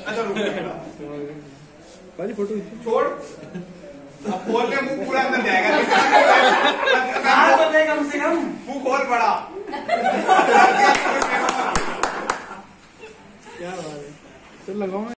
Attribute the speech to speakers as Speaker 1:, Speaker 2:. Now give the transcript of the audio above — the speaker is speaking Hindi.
Speaker 1: अच्छा रुक
Speaker 2: भाजी फोटो
Speaker 1: छोड़। अब खोलने मुंह पूरा अंदर जाएगा।
Speaker 3: तो ले कम से कम
Speaker 1: मुंह खोल पड़ा।
Speaker 2: क्या बात है, चल लगाओ।